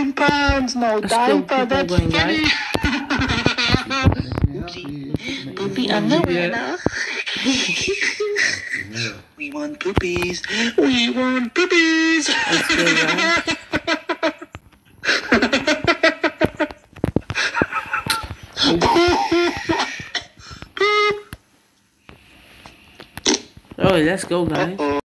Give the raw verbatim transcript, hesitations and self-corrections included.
ten pounds, no Let's diaper, go, that's going, funny. guys. Poopy underwear now. We want poopies. We want poopies. Let's go, guys. Oh, let's go, guys.